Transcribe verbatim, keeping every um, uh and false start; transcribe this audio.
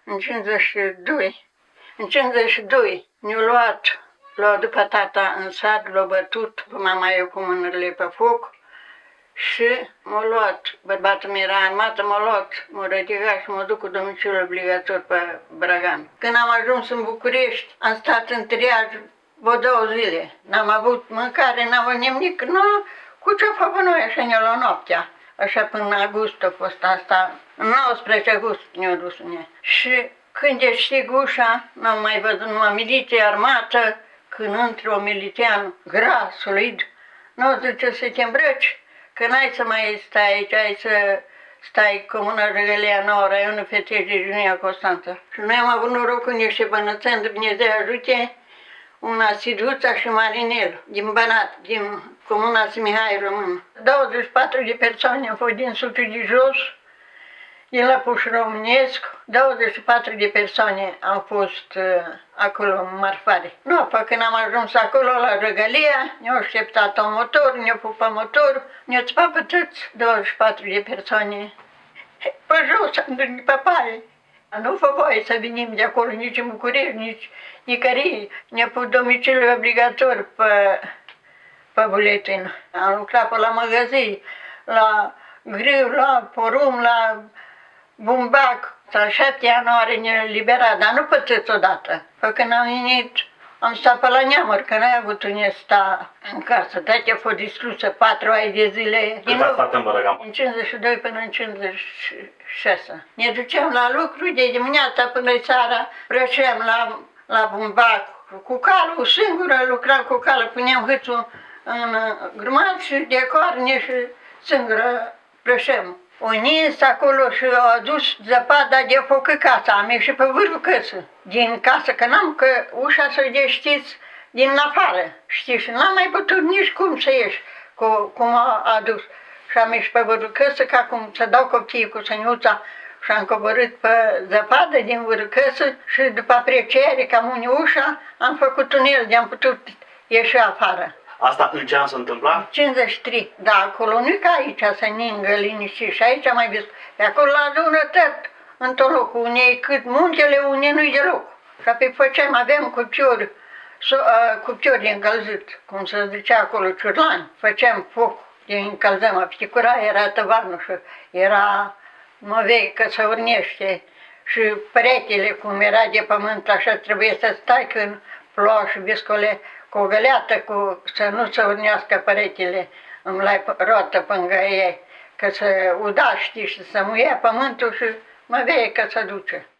în cincizeci și doi. În cincizeci și doi ne-au luat, l-au după tata în sat, l-au bătut, mama eu cu mâinile pe foc și m-au luat, bărbatul meu era armat, m-au luat, m-au ridicat și m-au dus cu domiciliul obligator pe Brăgan. Când am ajuns în București, am stat în triaj vreo două zile. N-am avut mâncare, n-am avut nimic, nu, cu ce făcut noi așa ne-au luat noaptea. Așa până în august a fost asta, în nouăsprezece august ne-au dus ne. Și când deschid ușa, n-am mai văzut numai miliție armată, când intră un militean gras, solid, nu zice să te îmbrăci, că n-ai să mai stai aici, ai să stai Comuna Răgălea Nouă, raionul Fetești de Junia Constanța. Și noi am avut norocul niște bănățeni, Dumnezeu ajute, una Siduța și Marinel, din Banat, din Comuna Mihai Român. douăzeci și patru de persoane au fost din Suciu de Jos, din Lăpuș Românesc, douăzeci și patru de persoane au fost uh, acolo în marfare. Nu, apoi când am ajuns acolo la Răgălia, ne-au așteptat un motor, ne-au pupat motor, ne-au țăpat pe toți douăzeci și patru de persoane. Pe jos am întâlnit pe paie. Nu fă voie să venim de acolo nici în București, nici nicărie. Ne-a pus domiciliul obligator pe, pe buletin. Am lucrat pe la magazin, la griu, la porum, la bumbac. Sau șapte ani ori ne-a liberat, dar nu pățeți odată. Că când am venit, am stat pe la neamăr, că n-ai avut unde sta în casă. Tati a fost distrusă patru ani de zile. Cât ați stat în Bărăgan? În cincizeci și doi până în cincizeci și șase. Ne duceam la lucru de dimineața până seara, prășeam la, la bumbac cu calul, singură lucram cu calul, puneam hâțul în grămadă și de corne și singură prășeam. O nins acolo și au adus zăpada de foc casa, am ieșit pe vârful căsă, din casă, că n-am, că ușa să deștiți din afară, știi, și n-am mai putut nici cum să ieși, cu, cum a adus. Și am ieșit pe vârful căsă, ca cum să dau copiii cu săniuța și am coborât pe zăpadă din vârful căsă și după apreciere, că am unii ușa, am făcut tunel de am putut ieși afară. Asta în ce an se întâmpla? cincizeci și trei, da, acolo nu e ca aici să ningă liniștit și aici am mai văzut. De acolo la adună tot, în tot locul, unei cât muntele, unei nu-i deloc. Și apoi făceam, aveam cupciori, so, uh, cupciori de încălzit, cum se zicea acolo, ciurlani. Făceam foc de încălzăm, apticura era tăvarnul și era măvei că se urnește. Și peretele, cum era de pământ, așa trebuie să stai când ploua și viscole, cu o găleată, cu, să nu se urnească peretele în la rotă până ei, că se uda, știi, și să muia pământul și mă vei că se duce.